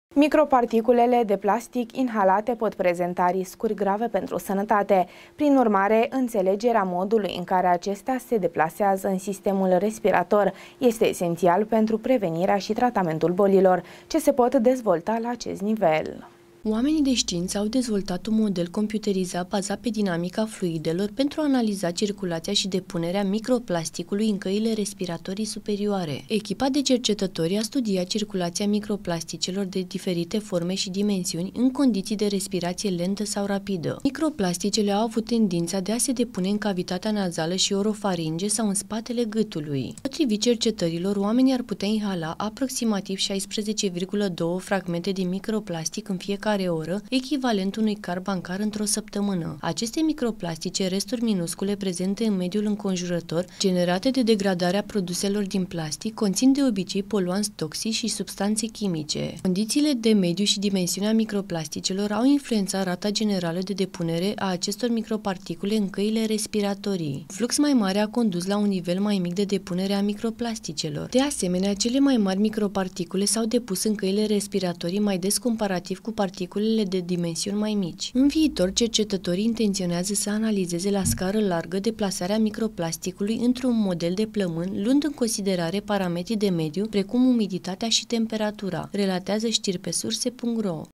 Microparticulele de plastic inhalate pot prezenta riscuri grave pentru sănătate. Prin urmare, înțelegerea modului în care acestea se deplasează în sistemul respirator este esențial pentru prevenirea și tratamentul bolilor, ce se pot dezvolta la acest nivel. Oamenii de știință au dezvoltat un model computerizat bazat pe dinamica fluidelor pentru a analiza circulația și depunerea microplasticului în căile respiratorii superioare. Echipa de cercetători a studiat circulația microplasticelor de diferite forme și dimensiuni în condiții de respirație lentă sau rapidă. Microplasticele au avut tendința de a se depune în cavitatea nazală și orofaringe sau în spatele gâtului. Potrivit cercetărilor, oamenii ar putea inhala aproximativ 16,2 fragmente de microplastic în fiecare oră, echivalent unui card bancar într-o săptămână. Aceste microplastice, resturi minuscule prezente în mediul înconjurător, generate de degradarea produselor din plastic, conțin de obicei poluanți toxici și substanțe chimice. Condițiile de mediu și dimensiunea microplasticelor au influențat rata generală de depunere a acestor microparticule în căile respiratorii. Un flux mai mare a condus la un nivel mai mic de depunere a microplasticelor. De asemenea, cele mai mari microparticule s-au depus în căile respiratorii mai des comparativ cu particulele de dimensiuni mai mici. În viitor, cercetătorii intenționează să analizeze la scară largă deplasarea microplasticului într-un model de plămân, luând în considerare parametrii de mediu, precum umiditatea și temperatura, relatează știri pe surse.ro.